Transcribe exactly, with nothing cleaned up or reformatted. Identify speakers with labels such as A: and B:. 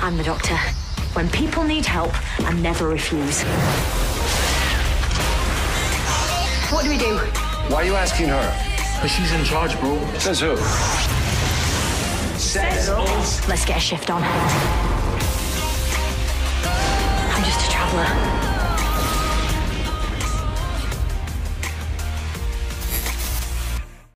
A: I'm the doctor. When people need help, I never refuse. What do we do?
B: Why are you asking her?
C: Because she's in charge, bro.
B: Says who? Says
A: Let's get a shift on. I'm just a traveller.